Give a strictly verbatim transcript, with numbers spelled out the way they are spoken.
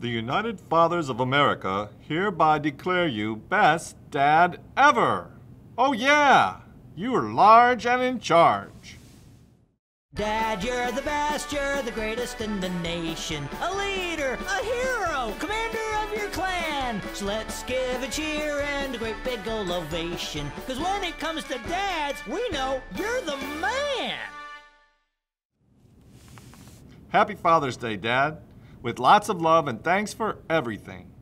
The United Fathers of America hereby declare you best dad ever. Oh yeah, you are large and in charge. Dad, you're the best, you're the greatest in the nation. A leader, a hero, commander of your clan. So let's give a cheer and a great big ol' ovation. Cause when it comes to dads, we know you're the man. Happy Father's Day, Dad. With lots of love and thanks for everything.